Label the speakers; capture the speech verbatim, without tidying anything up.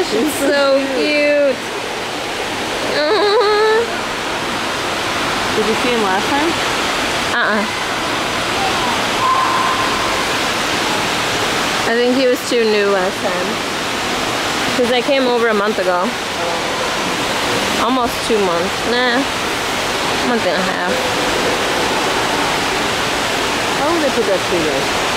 Speaker 1: gosh, it's so cute. Aww.
Speaker 2: Did you see him last time?
Speaker 1: Uh-uh. I think he was too new last time. Because I came over a month ago. Almost two months. Nah. A month and a half.
Speaker 2: Why would they put that tree there?